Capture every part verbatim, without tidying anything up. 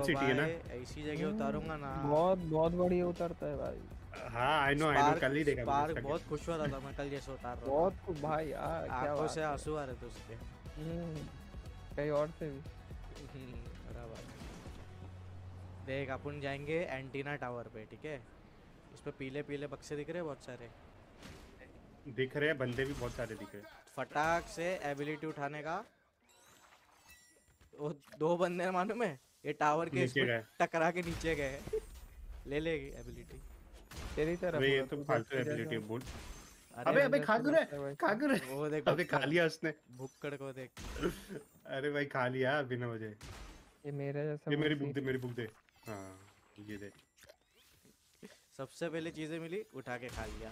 City है ना। ऐसी जगह उतारूंगा ना। बहुत बहुत बढ़िया उतरता है भाई। हाँ आई नो आई नो, कल ही देखा मैंने स्पार्क उसका बहुत खुश हुआ था मैं कल जैसे उतार रहा बहुत खूब भाई यार, था। क्या आंखों बात से है। आंसू आ रहे थे उसके। हम्म, कहीं और से भी। हम्म, बराबर। देख अपन जाएंगे एंटीना टावर पे, ठीक है। इस पे पीले पीले बक्से दिख रहे हैं बहुत सारे। दिख रहे हैं, बंदे भी बहुत सारे दिख रहे हैं। फटाक से एबिलिटी उठाने का। वो दो बंदे मालूम है, ये टावर के इस नीचे पे गए। टकरा के नीचे गए। ले लेगी एबिलिटी। तेरी तरफ अबे ये होगा तो तू फालतू जैसे एबिलिटी बोल। अरे अबे अबे जैसे खा क्यों रहा लगता है है, वैसे। खा क्यों रहा वो देख है? अबे खा भुक्कड़, लिया उसने। भुक्कड़ को देख। अरे भाई खा लिया बिना वजह। ये मेरे जैसा ये मेरी मुंशी। बुक दे, मेरी बुक दे। हाँ ये दे। सबसे पहले चीजें मिली, उठा के खा लिया।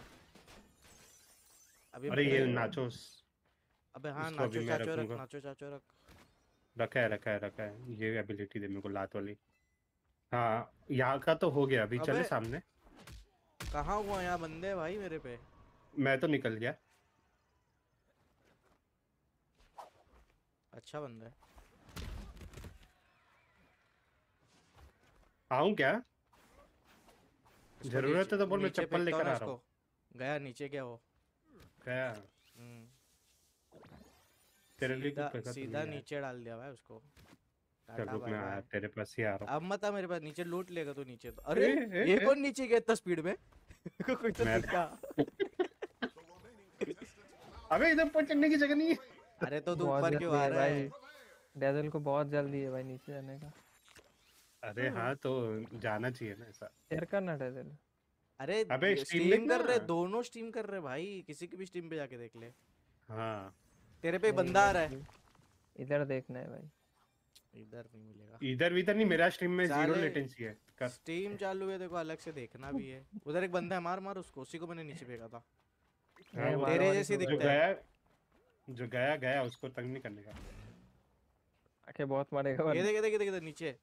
अभी अरे ये मेरे नाचोस, अबे हाँ, इसको अभी नाचो मैं चाचो रख, रखूंगा। नाचो चाचो रख। रखा है रखा है रखा है, ये एबिलिटी दे मेरे को, लात वाली। हाँ यहाँ का तो हो गया, अभी अबे चले सामने। कहाँ हुआ यहाँ बंदे भाई मेरे पे। मैं तो निकल गया। अच्छा बंदा है। आऊं क्या? इसको जरूरत नीचे है तो बोल, मैं नीचे चप्पल फेंकता हूँ लेकर ना आ रहा इसको। हूँ। गया नीचे गया वो। गया। हम्म, तेरे लिए सीधा कुछ पैसा तो सीधा नहीं है। नीचे डाल दिया भाई उसको। चल टाटा रुक, बाय मैं आया बाय। तेरे पास ही आ रहा अब मत आ मेरे पास, नीचे लूट लेगा तू नीचे तो। हूँ। अरे ए, ए, ये ए, कौन नीचे गया इतना स्पीड में। कोई तो मैं दिखा। अबे इधर ऊपर चढ़ने की जगह नहीं है। अरे तो तू बहुत ऊपर क्यों जल्दी आ है रहा भाई, है। डेजल को बहुत जल्दी है भाई नीचे जाने का। अरे हाँ तो जाना चाहिए ना ऐसा। शेयर करना डेजल। अरे अबे स्टीम देख स्टीम ना। कर रहे, दोनों स्टीम कर रहे भाई, किसी की भी स्टीम पे जाके देख ले। हाँ तेरे पे नहीं बंदा आ इधर रहा है। भी- इधर देखना है भाई। इधर नहीं मिलेगा इधर विधर नहीं, मेरा स्ट्रीम में जीरो साले। लेटेंसी है कर। स्टीम चालू है देखो, अलग से देखना भी है। उधर एक बंदा है, मार मार उसको, उसी को मैंने नीचे फेंका था। हाँ ये वो मारा तेरे मारी जैसी तो जो दिखता गया। है। गया, जो गया गया उसको तंग नहीं करने का। आके बहुत मारेगा ये वरना। देख ये देख ये देख इधर नीचे।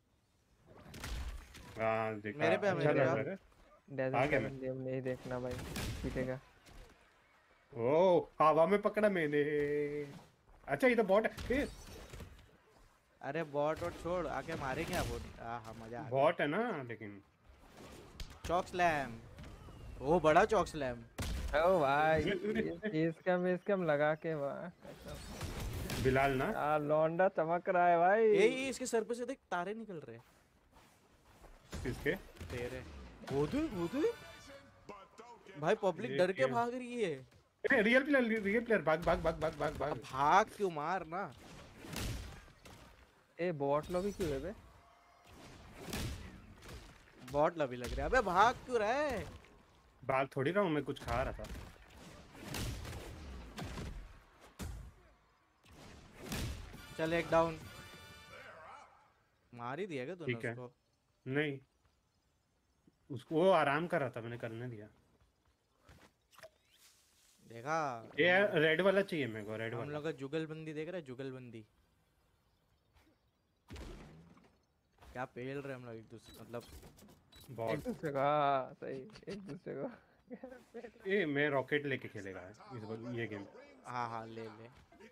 हाँ देखा, मेरे पे अच्छा मेरे लग पे रहा है। डेजल आ का गया मैं। गेम नहीं देखना भाई, पीटेगा। ओ हवा में पकड़ा मैंने। अच्छा ये तो बॉट है। ए, अरे बॉट और छोड़, आके मारेंगे अब। हाँ मजा आ गया। बॉट है ना लेकिन। Chalk slam. ओ बड़ा चॉक स्लैम। ओ भाई, फेस कम फेस कम लगा के वाह कसम। बिलाल ना। यार लौंडा चमक रहा है भाई। ये ये इसके सर पे से देख तारे निकल रहे हैं। किसके? तेरे वो दे वो दे भाई, पब्लिक ये डर के क्या? भाग रही है। ए, रियल प्लेयर रियल प्लेयर, भाग भाग भाग भाग भाग अब भाग। भाग क्यों, मार ना। ए बॉट लॉबी क्यों है बे? बॉट लबी लग रहा है। अबे भाग क्यों रहा है। भाग थोड़ी रहा हूँ मैं, कुछ खा रहा था। चल एक डाउन। मार ही दिया क्या तूने ठीक है। उसको। नहीं उसको, वो आराम कर रहा था, मैंने करने दिया। देखा ये रेड वाला चाहिए मेरे को, रेड हम वाला। लोग का जुगलबंदी देख रहा है, जुगलबंदी। क्या पेल रहे हम लोग एक दूसरे, मतलब एक बहुत। दूसरे का हाँ, सही एक दूसरे को। ए मैं रॉकेट लेके खेलेगा इस बार ये गेम। हाँ हाँ ले ले।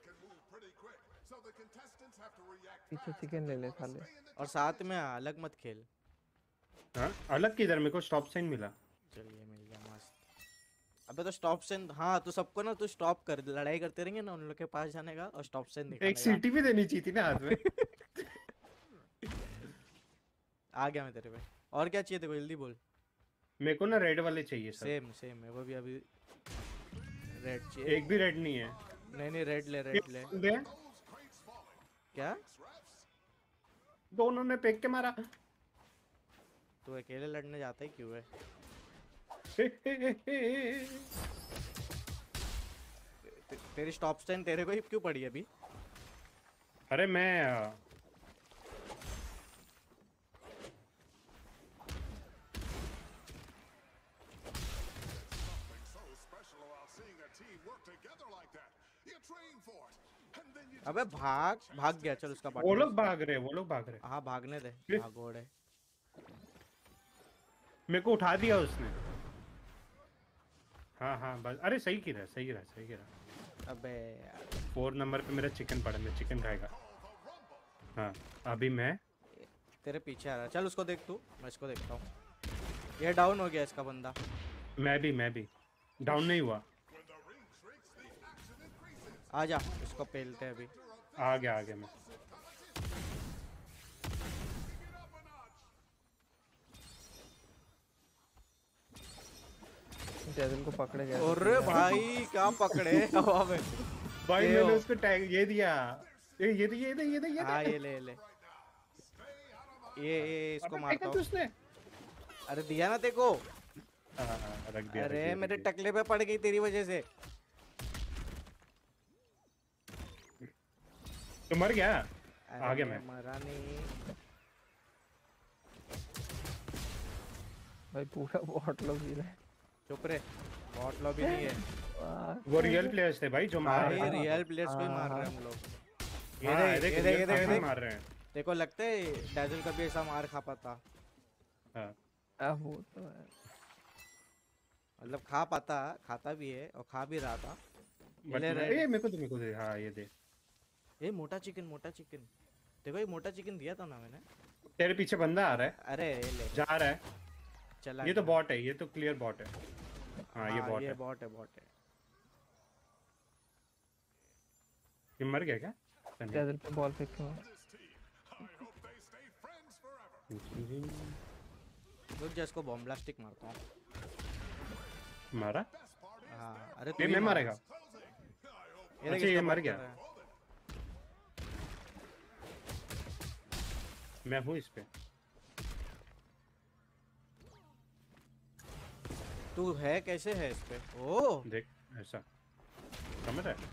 पीछे चिकन ले ले साले। और साथ में अलग मत खेल। हाँ अलग किधर, मेरे को स्टॉप साइन मिला। चलिए मिल गया, मस्त। अबे तो स्टॉप सेन, हाँ तो सबको ना, तू स्टॉप कर, लड़ाई करते रहेंगे ना उन लोग के पास जाने का, और स्टॉप सेन दिखाने एक का। सीटी भी देनी चाहिए थी ना हाथ में। आ गया मैं तेरे पे। और क्या चाहिए तेरे को, जल्दी बोल। मेरे को ना रेड वाले चाहिए सर। सेम सेम मेरे को भी अभी रेड चाहिए। एक भी रेड नहीं है। नहीं नहीं रेड ले, रेड ले। दे। क्या दोनों ने फेंक के मारा। तू अकेले लड़ने जाता ही क्यों है। हे, हे, हे, हे। ते, तेरी स्टॉप स्टैंड तेरे को ही क्यों पड़ी अभी। अरे मैं अबे भाग भाग गया, चल उसका वो लोग भाग रहे, वो लोग भाग रहे। हाँ भागने दे, फिर? भागोड़े। मेरे को उठा दिया उसने। हाँ हाँ बस, अरे सही गिरा सही गिरा सही गिरा। अबे यार। फोर नंबर पे मेरा चिकन पड़ा, मैं चिकन खाएगा। हाँ अभी मैं तेरे पीछे आ रहा है, चल उसको देख तू, मैं इसको देखता हूँ। ये डाउन हो गया इसका बंदा। मैं भी मैं भी डाउन नहीं हुआ। आ जा, इसको पेलते हैं अभी। आ गया आ गया मैं। जैदल को पकड़े गए। अरे भाई क्या पकड़े हवा में। भाई ये मैंने हो। उसको टैग ये दिया। ये ये दे ये दे ये दे ये हाँ दे। ये ले ले, ये ये इसको अबे मारता फेंका हूँ। तुझने? अरे दिया ना तेको। हाँ हाँ, रख दिया। अरे रख दिया, मेरे रख दिया। टकले पे पड़ गई तेरी वजह से। तो मर गया। अरे आ गया मैं। मरा नहीं। भाई पूरा बॉट लोग ही रहे। चुप रे, बॉट लॉबी नहीं है वाह, वो रियल प्लेयर्स थे भाई जो मार भाई, रहे थे। रियल प्लेयर्स को ही हाँ, मार रहे हाँ। हैं हम लोग। ये हाँ, देख देख, ये देख ये real देख ये काफी देख। मार रहे हैं। देखो लगता है डैजल कभी ऐसा मार खा पाता, हाँ। अब वो तो है। मतलब खा पाता, खाता भी है और खा भी रहा था। बट ले मैं- red। ये मेरे को दे मेरे को दे। हाँ ये दे। ये मोटा चिकन, मोटा चिकन देखो, ये मोटा चिकन दिया था ना मैंने। तेरे पीछे बंदा आ रहा है, अरे ये ले, जा रहा है। चला ये तो गया। बॉट है, ये तो क्लियर बॉट है। हाँ ये बॉट ये है। बॉट है, बॉट है। ये मर गया क्या? पता नहीं। जैदल पे बॉल फेंक के मार। रुक जा, इसको बॉम्ब ब्लास्टिक मारता हूँ। मारा? हाँ अरे ये ही मैं मार। मारेगा। ये देख अच्छा, ये इसका मर बॉट गया। कर रहा है। मैं हूँ इस पे। तू है कैसे है इस पे? ओ देख ऐसा समझ रहा है?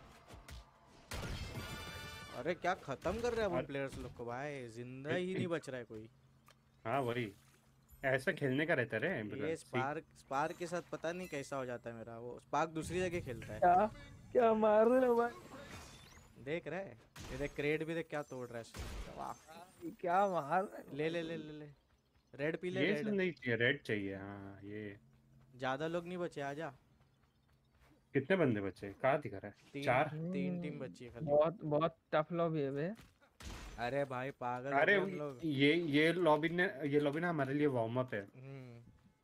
अरे क्या खत्म कर रहा है वो और- प्लेयर्स लोग को भाई, जिंदा ही नहीं बच रहा है कोई। हाँ वही ऐसा खेलने का रहता है रे। ये स्पार्क स्पार्क के साथ पता नहीं कैसा हो जाता है मेरा। वो स्पार्क दूसरी जगह खेलता है। क्या क्या मार रहे हो भाई? देख रहा है, ये देख क्रेड भी देख क्या तोड़ रहा है इसने। वाह, क्या मार रहे हो? ले ले ले ले ले रेड पी ले, ये रेड। सब नहीं चाहिए, रेड चाहिए। हाँ ये ज्यादा लोग नहीं बचे, आजा। कितने बंदे बचे? कहाँ दिखा रहा है? तीन चार? तीन टीम बची है खाली। बहुत बहुत टफ लॉबी है बे। अरे भाई पागल हो अरे गए हम लोग। ये ये लॉबी ने ये लॉबी ना हमारे लिए वार्म अप है। हम्म,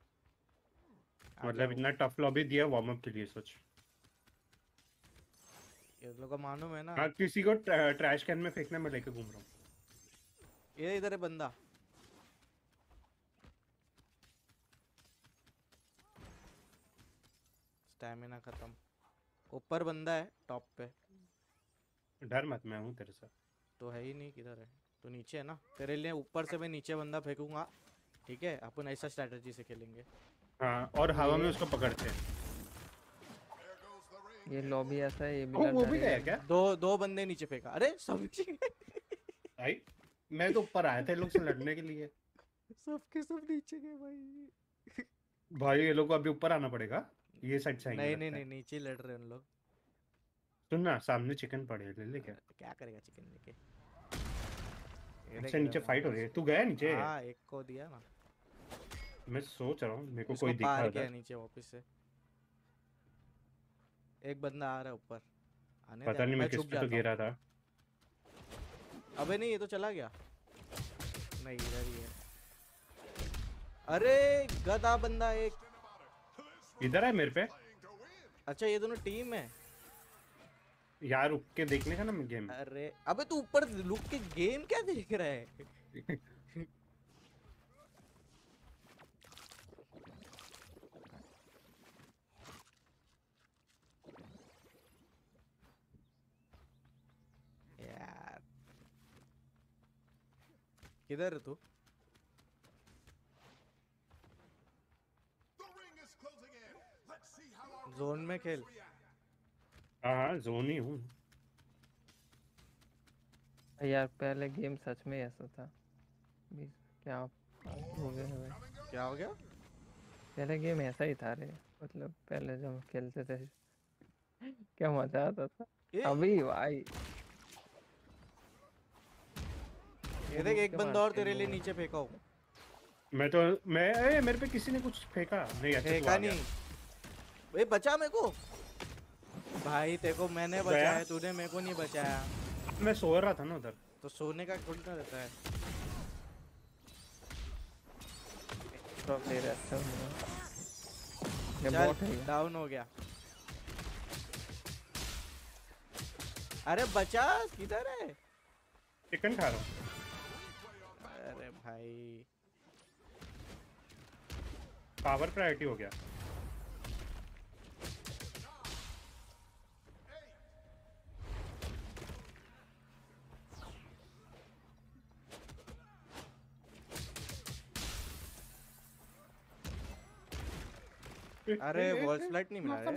मतलब आजा। इतना टफ लॉबी दिया वार्म अप के लिए। सोच। ये लोग को मालूम है ना। हाँ किसी को ट्रैश कैन में फेंकना, मैं लेके घूम रहा हूँ। ये इधर है बंदा। स्टैमिना खत्म। ऊपर बंदा है टॉप पे। डर मत, मैं हूँ तेरे साथ। तो है ही नहीं, किधर है? तो नीचे है ना। तेरे लिए ऊपर से मैं नीचे बंदा फेंकूंगा, ठीक है? अपन ऐसा स्ट्रेटजी से खेलेंगे। हाँ और हवा में उसको पकड़ते हैं। ये लॉबी ऐसा है, ये भी ओ, वो लड़ भी रहा गया है। क्या? दो दो बंदे नीचे फेंका। अरे सब भाई मैं तो ऊपर आया था इन लोग से लड़ने के लिए। सबके सब नीचे गए भाई। भाई ये लोग को अभी ऊपर आना पड़ेगा। ये साइड से आएंगे नहीं लगता नहीं है। नहीं, नीचे ही लड़ रहे हैं उन लोग। सुन ना, सामने चिकन पड़े हैं, ले ले क्या? क्या करेगा चिकन लेके? ये देख अच्छा नीचे इधर फाइट हो रही है। तू गया नीचे? हाँ, एक को दिया ना। मैं सोच रहा हूँ मेरे को इसको कोई दिखा पार किया उधर। नीचे वापस से। एक बंदा आ रहा है ऊपर। आने पता दे, नहीं मैं किस छुप पे तो जाता हूँ। गिरा था। अबे नहीं, ये तो चला गया। नहीं इधर ही है। अरे गधा बंदा एक। इधर है मेरे पे। अच्छा ये दोनों टीम है। यार रुक के देखने का ना मैं गेम। अरे अबे तू ऊपर लुक के गेम क्या देख रहा है? यार किधर है तू? जोन में खेल। हाँ हाँ जोन ही हूँ। यार पहले गेम सच में ऐसा था। भी क्या हो गया है भाई? क्या हो गया? पहले गेम ऐसा ही था रे। मतलब पहले जब हम खेलते थे क्या मजा आता था। ये अभी भाई ये देख, एक बंदा और तेरे लिए नीचे फेंका हूँ। मैं तो मैं ए, मेरे पे किसी ने कुछ फेंका नहीं। अच्छा तू फेंका आ गया। नहीं। ए बचा मेरे को। भाई तेरे को मैंने बचाया, तूने मेरे को नहीं बचाया। मैं सो रहा था ना उधर। तो सोने का थोड़ी ना रहता है। ड्रॉप ले रहा है, अच्छा हो गया। ये चल बॉट है ये। डाउन हो गया। अरे बचा किधर है? चिकन खा रहा हूँ। अरे भाई पावर प्रायोरिटी हो गया। अरे वॉल स्प्लैट नहीं मिला रे।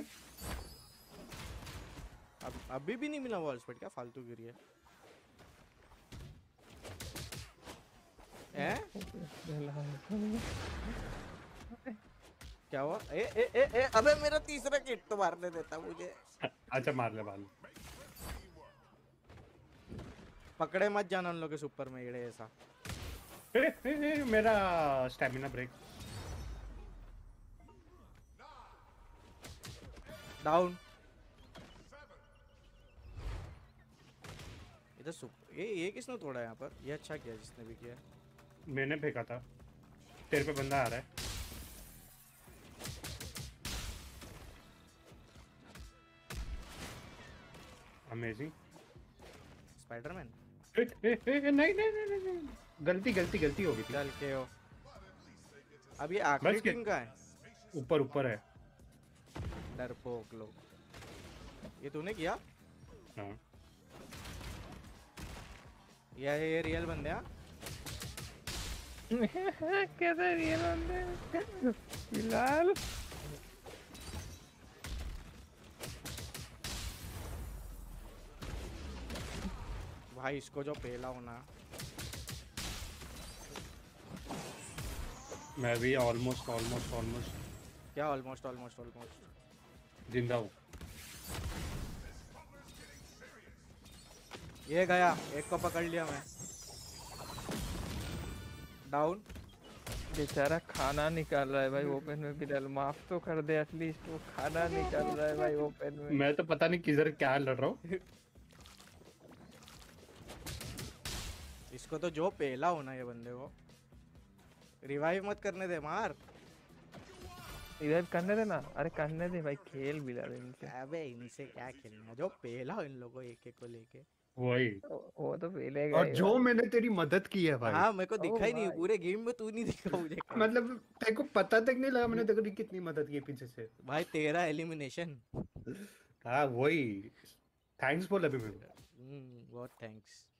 अब अभी भी नहीं मिला वॉल स्प्लैट, क्या फालतू गिरी है। हैं? क्या हुआ? ए ए ए ए अबे मेरा तीसरा किट तो मारने देता मुझे। अच्छा मार ले, मार ले। पकड़े मत जाना उन लोगों के सुपर में इड़े ऐसा। ए, ए, ए, मेरा स्टैमिना ब्रेक। डाउन। इधर सुप ये ये किसने तोड़ा यहाँ पर? ये अच्छा किया जिसने भी किया। मैंने फेंका था। तेरे पे बंदा आ रहा है। अमेजिंग। स्पाइडरमैन। ए, ए, ए, ए, नहीं नहीं नहीं नहीं नहीं। गलती गलती गलती हो गई थी। चल के हो। अब ये आखिरी बच गए। टीम का है। ऊपर ऊपर है। डरपोक लोग। ये तूने किया? हाँ। ये ये रियल बंदे हैं। कैसे रियल बंदे फिलहाल। भाई इसको जो पेला होना। मैं भी ऑलमोस्ट ऑलमोस्ट ऑलमोस्ट क्या ऑलमोस्ट ऑलमोस्ट ऑलमोस्ट जिंदा हूँ। ये गया, एक को पकड़ लिया मैं। डाउन। बेचारा खाना निकाल रहा है भाई ओपन में। बिलाल माफ तो कर दे एटलीस्ट, वो खाना निकाल रहा है भाई ओपन में। मैं तो पता नहीं किधर क्या लड़ रहा हूँ। इसको तो जो पेला होना ये बंदे को। रिवाइव मत करने दे, मार। रिवाइव करने दे ना। अरे करने दे भाई, खेल बिलाल इनसे। अबे इनसे क्या खेलना, जो पेला हो इन लोगों एक एक को लेके। वही। वो तो पेलेगा और ही जो भाई। मैंने तेरी मदद की है भाई। हाँ मेरे को ओ दिखा ही नहीं, भाई। पूरे गेम में तू नहीं दिखा मुझे। मतलब तेरे को पता तक नहीं लगा मैंने तेरी कितनी मदद की है पीछे से। भाई तेरा एलिमिनेशन। हाँ वही। थैंक्स बोल अभी मेरे को। बहुत थैंक्स।